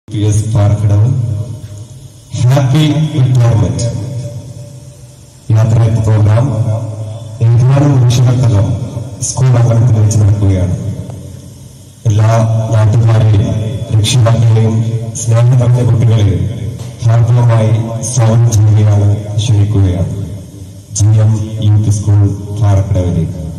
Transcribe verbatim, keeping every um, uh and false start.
P S Parakkadavu. Happy retirement. യാത്രയുടെ programme ഏതാനും നിമിഷങ്ങൾക്കകം സ്കൂൾ അങ്കണത്തിൽ വെച്ച് നടക്കുകയാണ്. എല്ലാ നാട്ടുകാരെയും രക്ഷിതാക്കളെയും സ്നേഹം നിറഞ്ഞ കുട്ടികളെയും ഹാർദവമായി സ്വാഗതം ചെയ്യുകയാണ്, ക്ഷണിക്കുകയാണ്. G M youth school പാറക്കടവിലേക്ക്.